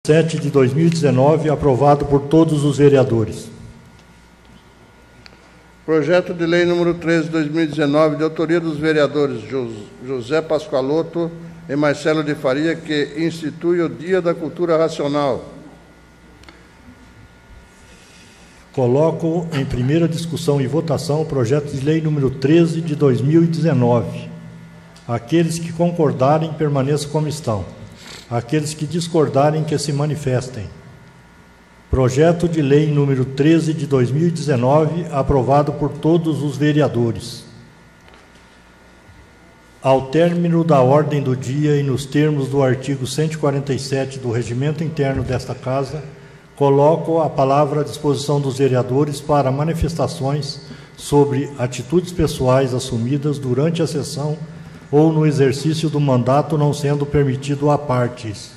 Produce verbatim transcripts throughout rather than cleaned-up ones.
sete de dois mil e dezenove, aprovado por todos os vereadores. Projeto de lei número treze de dois mil e dezenove, de autoria dos vereadores José Pascoaloto e Marcelo de Faria, que institui o Dia da Cultura Racional. Coloco em primeira discussão e votação o projeto de lei número treze de dois mil e dezenove. Aqueles que concordarem, permaneçam como estão. Aqueles que discordarem, que se manifestem. Projeto de lei número treze de dois mil e dezenove, aprovado por todos os vereadores. Ao término da ordem do dia e nos termos do artigo cento e quarenta e sete do Regimento Interno desta Casa, coloco a palavra à disposição dos vereadores para manifestações sobre atitudes pessoais assumidas durante a sessão ou no exercício do mandato, não sendo permitido a partes.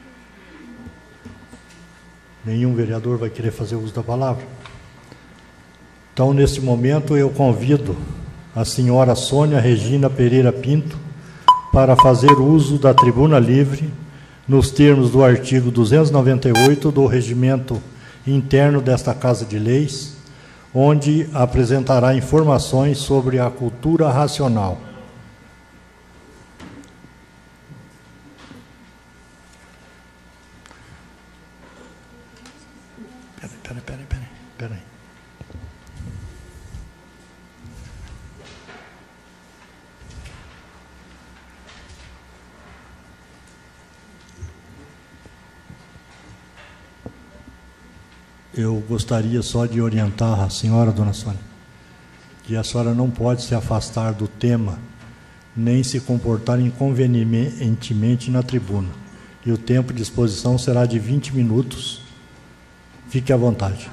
Nenhum vereador vai querer fazer uso da palavra? Então, neste momento, eu convido a senhora Sônia Regina Pereira Pinto para fazer uso da tribuna livre, nos termos do artigo duzentos e noventa e oito do Regimento Interno desta Casa de Leis, onde apresentará informações sobre a cultura racional. Peraí, peraí, peraí, peraí. Eu gostaria só de orientar a senhora, dona Sônia, que a senhora não pode se afastar do tema, nem se comportar inconvenientemente na tribuna. E o tempo de exposição será de vinte minutos. Fique à vontade.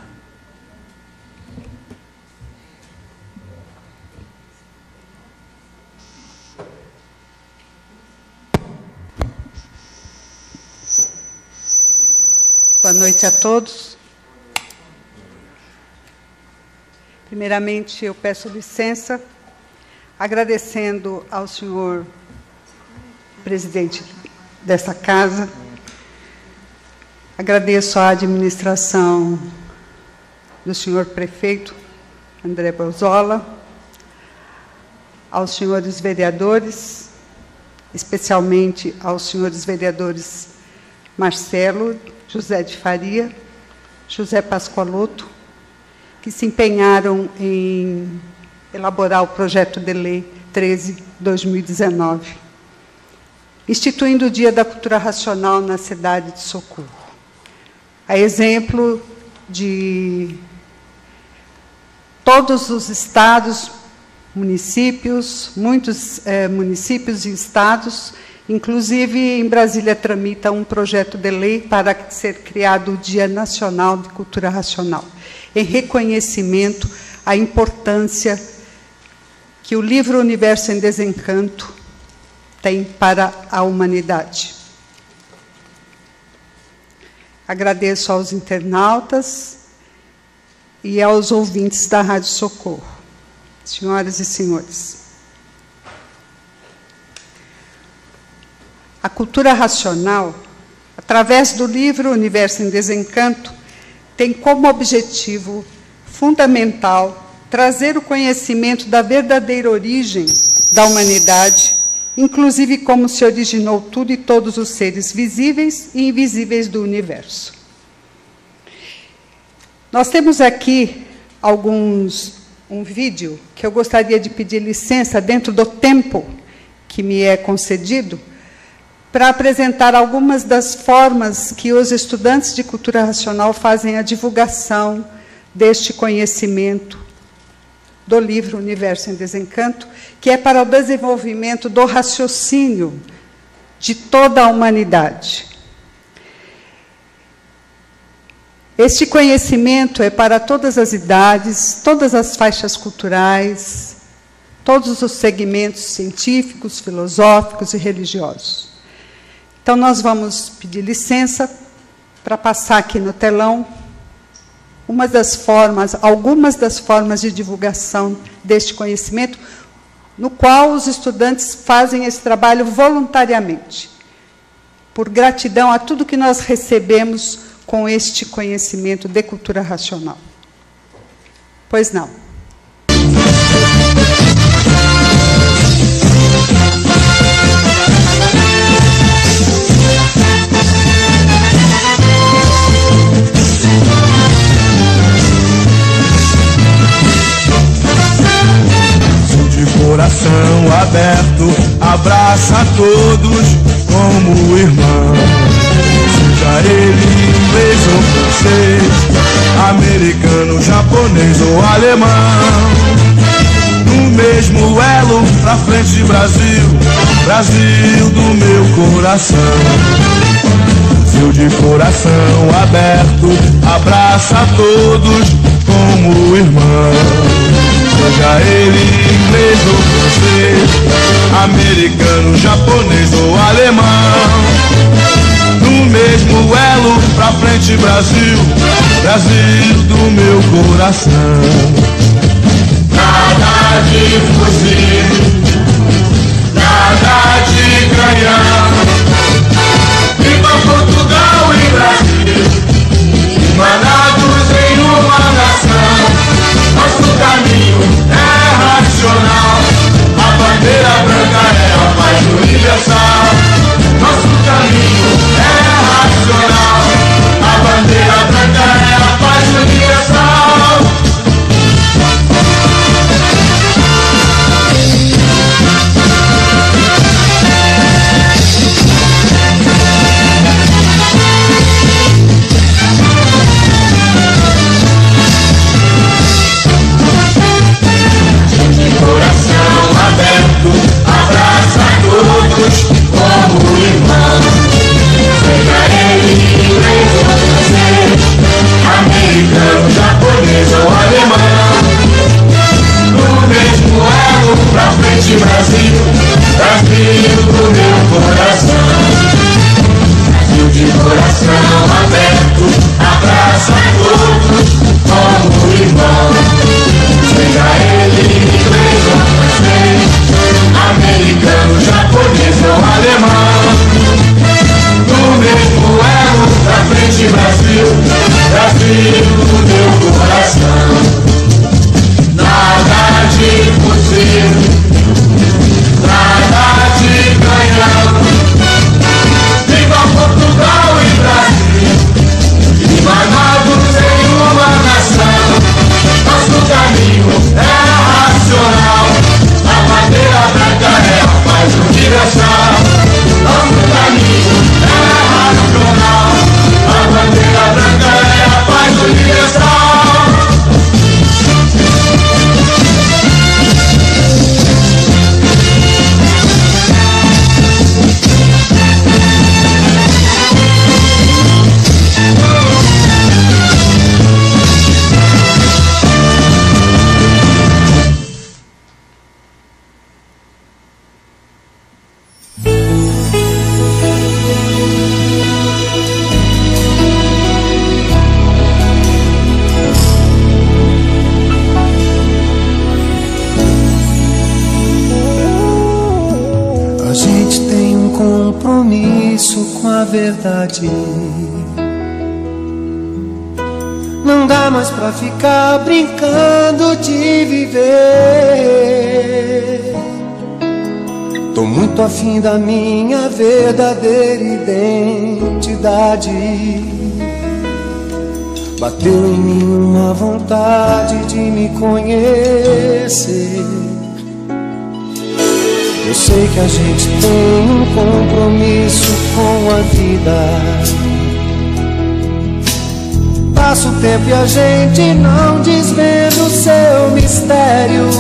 Boa noite a todos. Primeiramente, eu peço licença, agradecendo ao senhor presidente desta casa, agradeço à administração do senhor prefeito André Borzola, aos senhores vereadores, especialmente aos senhores vereadores Marcelo, José de Faria, José Pascoaloto, que se empenharam em elaborar o projeto de lei treze de dois mil e dezenove, instituindo o Dia da Cultura Racional na cidade de Socorro. A exemplo de todos os estados, municípios, muitos eh, municípios e estados, inclusive em Brasília tramita um projeto de lei para ser criado o Dia Nacional de Cultura Racional, em reconhecimento à importância que o livro Universo em Desencanto tem para a humanidade. Agradeço aos internautas e aos ouvintes da Rádio Socorro. Senhoras e senhores, a cultura racional, através do livro Universo em Desencanto, tem como objetivo fundamental trazer o conhecimento da verdadeira origem da humanidade, inclusive como se originou tudo e todos os seres visíveis e invisíveis do universo. Nós temos aqui alguns, um vídeo que eu gostaria de pedir licença, dentro do tempo que me é concedido, para apresentar algumas das formas que os estudantes de cultura racional fazem a divulgação deste conhecimento do livro Universo em Desencanto, que é para o desenvolvimento do raciocínio de toda a humanidade. Este conhecimento é para todas as idades, todas as faixas culturais, todos os segmentos científicos, filosóficos e religiosos. Então, nós vamos pedir licença para passar aqui no telão uma das formas, algumas das formas de divulgação deste conhecimento, no qual os estudantes fazem esse trabalho voluntariamente. por gratidão a tudo que nós recebemos com este conhecimento de cultura racional. Pois não. Coração aberto, abraça a todos como irmão. Seja ele inglês ou francês, americano, japonês ou alemão. No mesmo elo, pra frente Brasil, Brasil do meu coração. Brasil de coração aberto, abraça a todos como irmão. Seja ele inglês ou francês, americano, japonês ou alemão. No mesmo elo, pra frente Brasil, Brasil do meu coração. Nada de fugir, nada de ganhar. Viva Portugal e Brasil, emanados em uma nação. Nosso caminho é racional, a bandeira branca é a paz universal. Nosso caminho é racional, a bandeira branca é a paz universal. Coração aberto, abraça a todos como irmão. Seja ele inglês ou francês, americano, japonês ou alemão. No mesmo elo, pra frente Brasil, Brasil do meu coração. Brasil de coração aberto, abraça a todos como irmão. Seja ele inglês ou francês, americano, japonês ou alemão. No mesmo elo, pra frente Brasil, Brasil do meu coração. Nada de fugir, nada de ganhar. Viva Portugal e Brasil, emanados em uma nação. Nosso caminho é racional, a bandeira branca é a paz universal. Nosso caminho é racional, a bandeira branca é a paz universal. Com a verdade, não dá mais pra ficar brincando de viver. Tô muito afim da minha verdadeira identidade. Bateu em mim uma vontade de me conhecer. Eu sei que a gente tem um compromisso com a vida. Passa o tempo e a gente não desvenda o seu mistério.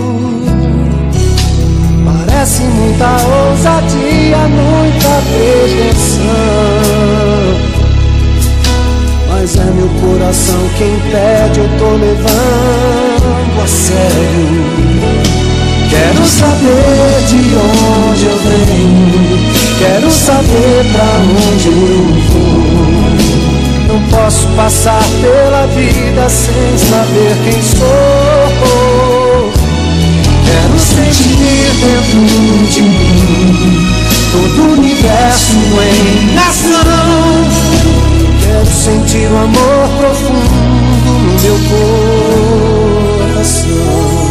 Parece muita ousadia, muita pretensão, mas é meu coração quem pede, eu tô levando a sério. Quero saber de onde eu venho, quero saber pra onde eu vou. Não posso passar pela vida sem saber quem sou. Quero sentir dentro de mim todo o universo em ação. Quero sentir o amor profundo no meu coração.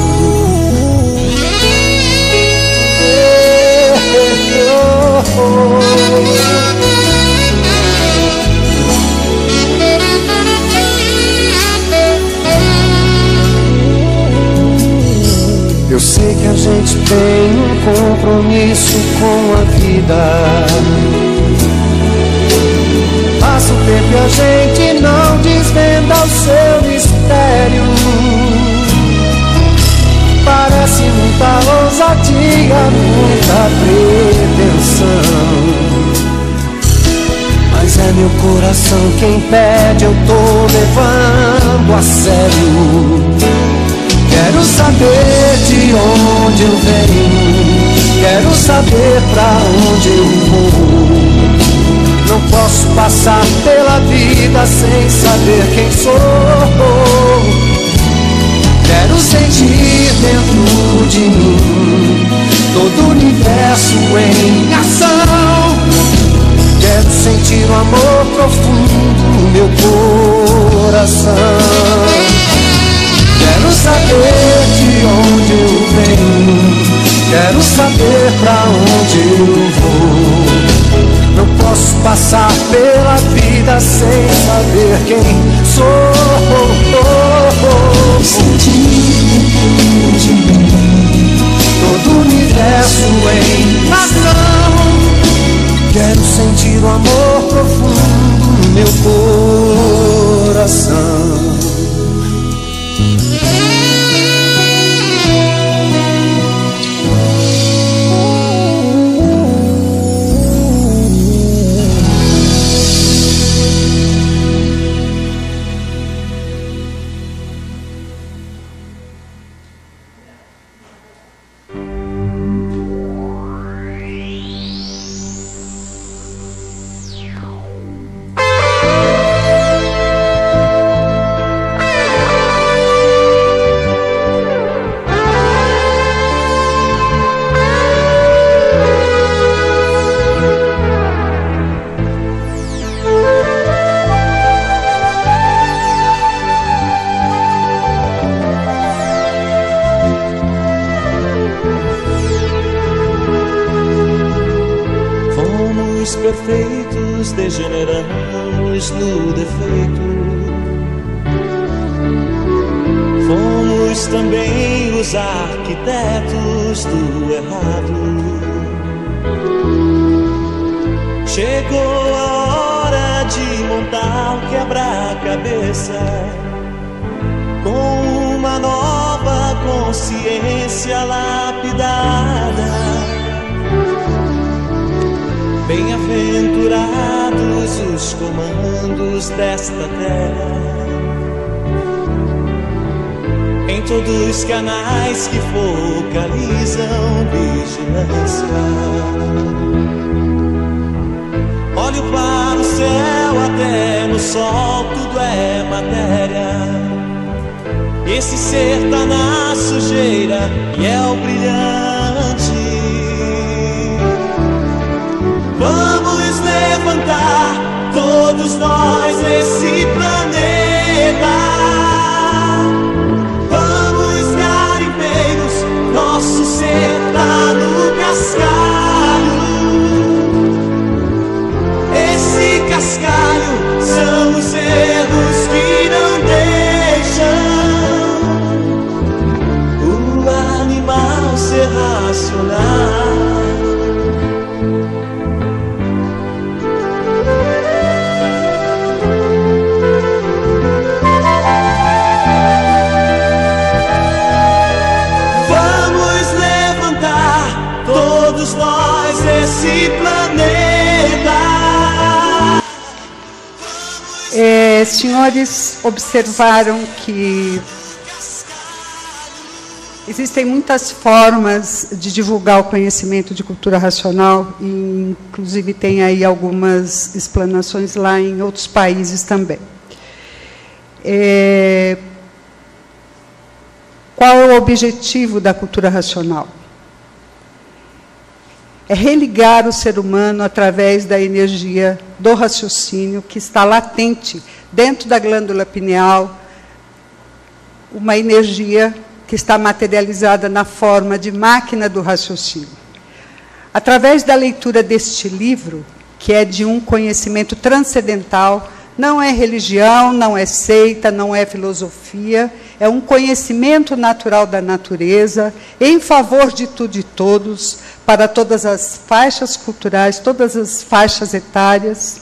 Eu sei que a gente tem um compromisso com a vida. Passa o tempo e a gente não desvenda o seu mistério. Parece muita ousadia, muita pretensão, mas é meu coração quem pede, eu tô levando a sério. Quero saber de onde eu venho, quero saber pra onde eu vou. Não posso passar pela vida sem saber quem sou. Quero sentir dentro de mim todo o universo em ação. Quero sentir o amor profundo no meu coração. Quero saber de onde eu venho, quero saber pra onde eu vou. Não posso passar pela vida sem saber quem sou. Sentir dentro de mim todo o universo em ação. Quero sentir o amor profundo no meu coração. Perfeitos, degeneramos no defeito. Fomos também os arquitetos do errado. Chegou a hora de montar o quebra-cabeça com uma nova consciência lapidada. Bem-aventurados os comandos desta terra, em todos os canais que focalizam vigilância. Olho para o céu, até no sol, tudo é matéria. Esse ser tá na sujeira e é o brilhante. Vamos levantar todos nós nesse planeta. Vamos, garimpeiros, nosso ser tá no cascalho. Esse cascalho são os erros que não deixam o animal ser racional. É, senhores observaram que existem muitas formas de divulgar o conhecimento de cultura racional, e inclusive tem aí algumas explanações lá em outros países também. É, qual é o objetivo da cultura racional? é religar o ser humano através da energia do raciocínio que está latente dentro da glândula pineal, uma energia que está materializada na forma de máquina do raciocínio. Através da leitura deste livro, que é de um conhecimento transcendental, não é religião, não é seita, não é filosofia, é um conhecimento natural da natureza, em favor de tudo e todos, para todas as faixas culturais, todas as faixas etárias.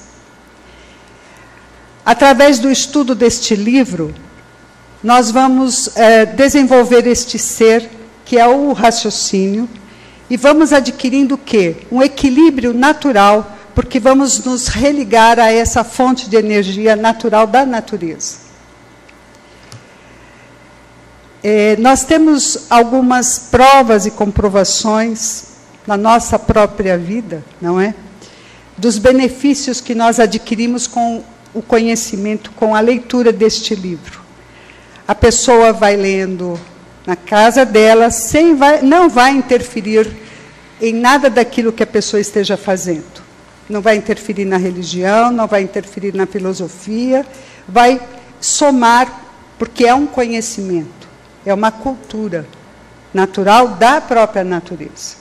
Através do estudo deste livro, nós vamos é, desenvolver este ser, que é o raciocínio, e vamos adquirindo o quê? Um equilíbrio natural, porque vamos nos religar a essa fonte de energia natural da natureza. É, nós temos algumas provas e comprovações na nossa própria vida, não é? Dos benefícios que nós adquirimos com o conhecimento, com a leitura deste livro. A pessoa vai lendo na casa dela, sem vai, não vai interferir em nada daquilo que a pessoa esteja fazendo. Não vai interferir na religião, não vai interferir na filosofia, vai somar, porque é um conhecimento, é uma cultura natural da própria natureza.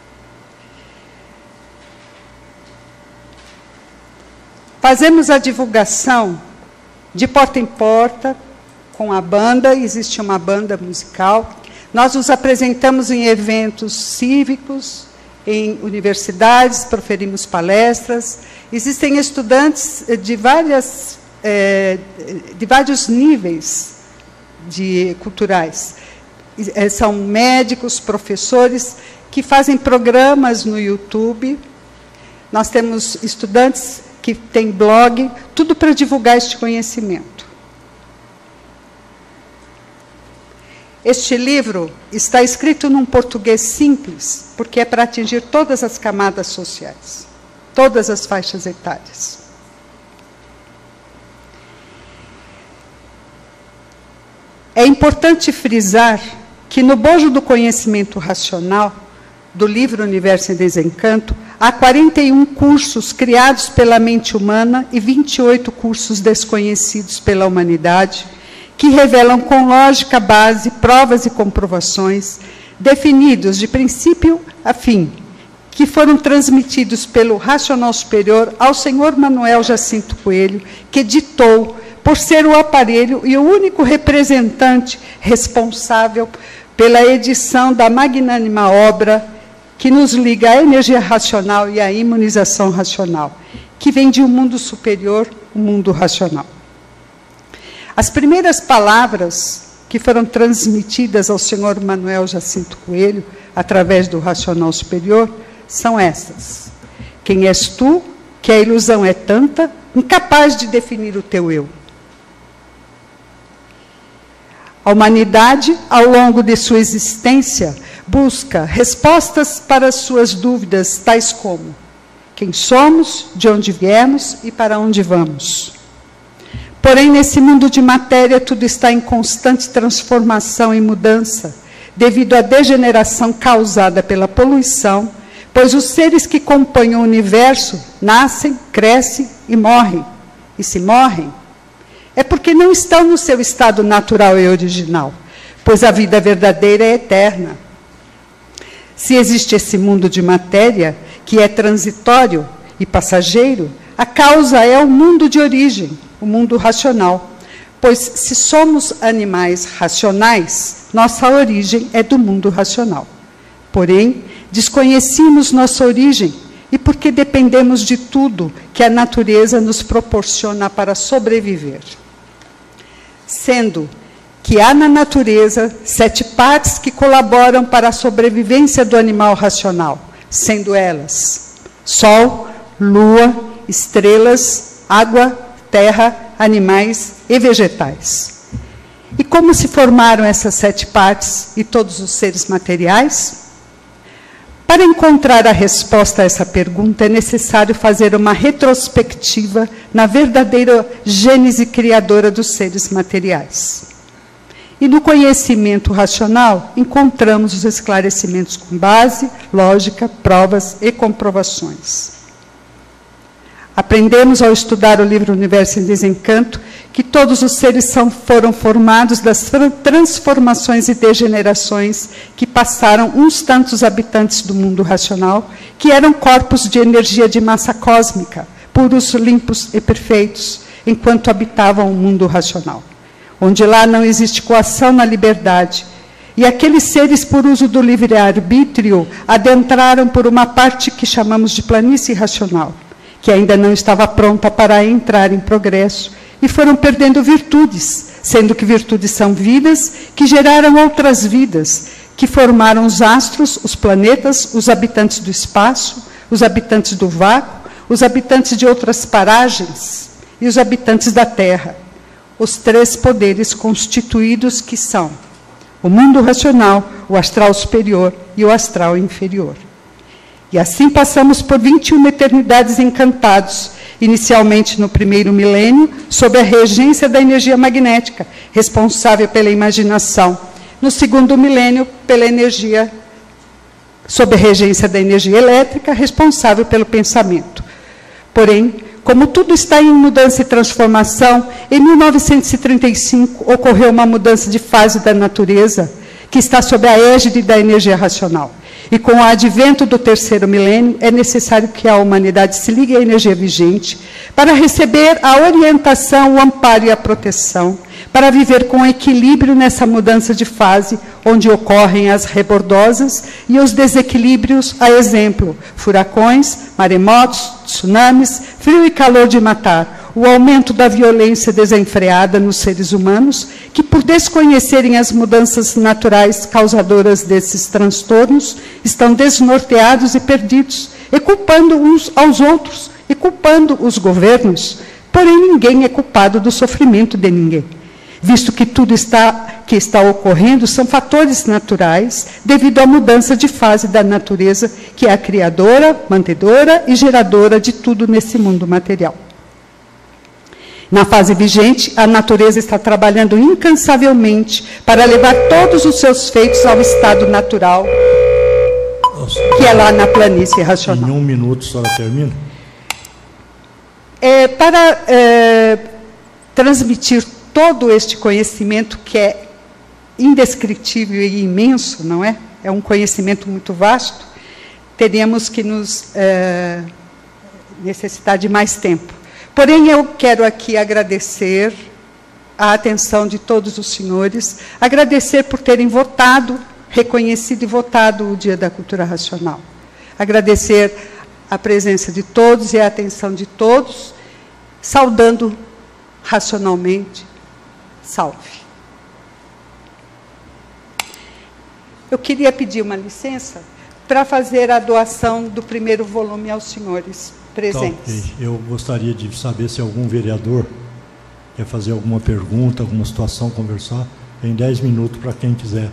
Fazemos a divulgação de porta em porta, com a banda, existe uma banda musical. Nós nos apresentamos em eventos cívicos, em universidades, proferimos palestras. Existem estudantes de, várias, é, de vários níveis de, culturais. São médicos, professores, que fazem programas no YouTube. Nós temos estudantes que têm blog, tudo para divulgar este conhecimento. Este livro está escrito num português simples, porque é para atingir todas as camadas sociais, todas as faixas etárias. É importante frisar que no bojo do conhecimento racional, do livro Universo em Desencanto, há quarenta e um cursos criados pela mente humana e vinte e oito cursos desconhecidos pela humanidade, que revelam com lógica base, provas e comprovações, definidos de princípio a fim, que foram transmitidos pelo racional superior ao senhor Manuel Jacinto Coelho, que ditou, por ser o aparelho e o único representante responsável pela edição da magnânima obra que nos liga à energia racional e à imunização racional, que vem de um mundo superior, o um mundo racional. As primeiras palavras que foram transmitidas ao senhor Manuel Jacinto Coelho, através do racional superior, são essas. Quem és tu, que a ilusão é tanta, incapaz de definir o teu eu? A humanidade, ao longo de sua existência, busca respostas para as suas dúvidas, tais como: quem somos, de onde viemos e para onde vamos? Porém, nesse mundo de matéria, tudo está em constante transformação e mudança, devido à degeneração causada pela poluição, pois os seres que compõem o universo nascem, crescem e morrem. E se morrem, é porque não estão no seu estado natural e original, pois a vida verdadeira é eterna. Se existe esse mundo de matéria, que é transitório e passageiro, a causa é o mundo de origem, o mundo racional, pois se somos animais racionais, nossa origem é do mundo racional. Porém, desconhecemos nossa origem, e porque dependemos de tudo que a natureza nos proporciona para sobreviver. Sendo que há na natureza sete partes que colaboram para a sobrevivência do animal racional, sendo elas sol, lua, estrelas, água, terra, animais e vegetais. E como se formaram essas sete partes e todos os seres materiais? Para encontrar a resposta a essa pergunta, é necessário fazer uma retrospectiva na verdadeira gênese criadora dos seres materiais. E no conhecimento racional, encontramos os esclarecimentos com base, lógica, provas e comprovações. Aprendemos ao estudar o livro Universo em Desencanto que todos os seres são, foram formados das transformações e degenerações que passaram uns tantos habitantes do mundo racional, que eram corpos de energia de massa cósmica, puros, limpos e perfeitos, enquanto habitavam o mundo racional, onde lá não existe coação na liberdade. E aqueles seres, por uso do livre-arbítrio, adentraram por uma parte que chamamos de planície racional, que ainda não estava pronta para entrar em progresso, e foram perdendo virtudes, sendo que virtudes são vidas que geraram outras vidas, que formaram os astros, os planetas, os habitantes do espaço, os habitantes do vácuo, os habitantes de outras paragens e os habitantes da Terra. Os três poderes constituídos que são o mundo racional, o astral superior e o astral inferior. E assim passamos por vinte e uma eternidades encantados, inicialmente no primeiro milênio, sob a regência da energia magnética, responsável pela imaginação. No segundo milênio, pela energia, sob a regência da energia elétrica, responsável pelo pensamento. Porém, como tudo está em mudança e transformação, em mil novecentos e trinta e cinco ocorreu uma mudança de fase da natureza, que está sob a égide da energia racional. E com o advento do terceiro milênio, é necessário que a humanidade se ligue à energia vigente para receber a orientação, o amparo e a proteção, para viver com equilíbrio nessa mudança de fase, onde ocorrem as rebordosas e os desequilíbrios, a exemplo, furacões, maremotos, tsunamis, frio e calor de matar, o aumento da violência desenfreada nos seres humanos, que por desconhecerem as mudanças naturais causadoras desses transtornos, estão desnorteados e perdidos, e culpando uns aos outros, e culpando os governos. Porém, ninguém é culpado do sofrimento de ninguém, visto que tudo está, que está ocorrendo são fatores naturais, devido à mudança de fase da natureza, que é a criadora, mantedora e geradora de tudo nesse mundo material. Na fase vigente, a natureza está trabalhando incansavelmente para levar todos os seus feitos ao estado natural, que é lá na planície racional. Em um minuto, a senhora termina? É, para é, transmitir todo este conhecimento, que é indescritível e imenso, não é? É um conhecimento muito vasto, teríamos que nos é, necessitar de mais tempo. Porém, eu quero aqui agradecer a atenção de todos os senhores, agradecer por terem votado, reconhecido e votado o Dia da Cultura Racional. Agradecer a presença de todos e a atenção de todos, saudando racionalmente. Salve. Eu queria pedir uma licença para fazer a doação do primeiro volume aos senhores presentes. Então, eu gostaria de saber se algum vereador quer fazer alguma pergunta, alguma situação, conversar. Tem dez minutos para quem quiser.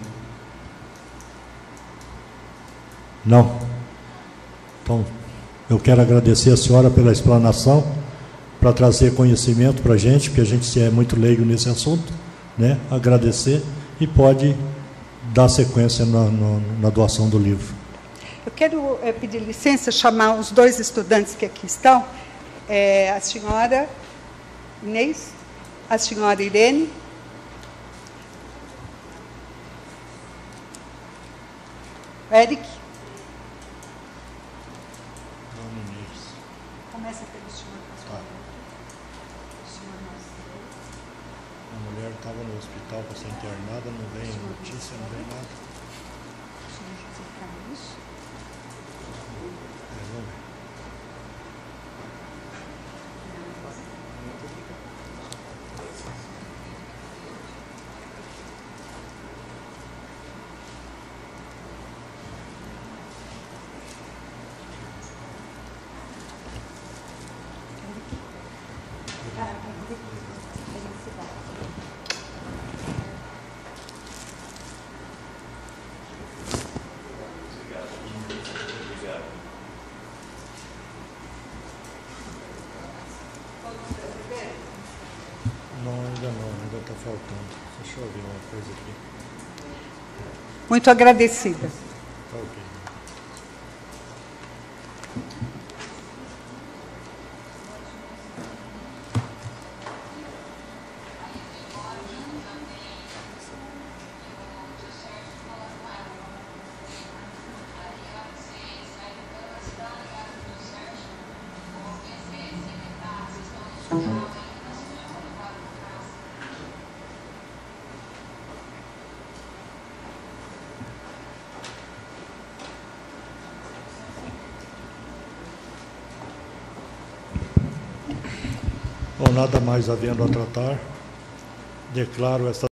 Não? Então, eu quero agradecer a senhora pela explanação, para trazer conhecimento para a gente, porque a gente é muito leigo nesse assunto, né? Agradecer e pode dar sequência na, na, na doação do livro. Eu quero é, pedir licença, chamar os dois estudantes que aqui estão, é, a senhora Inês, a senhora Irene, Eric. Começa pelo senhor. Tá. A mulher estava no hospital para ser internada, não vem notícia, não vem nada. É, vamos ver. Não, ainda não, ainda está faltando. Deixa eu ver uma coisa aqui. Muito agradecida. Tá ok. Bom, nada mais havendo a tratar, declaro esta